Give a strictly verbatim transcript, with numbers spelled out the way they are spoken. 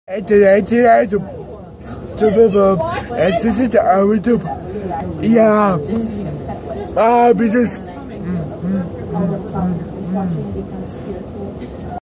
Het is uit op de en ze zitten uit op. Ja, ah, dus.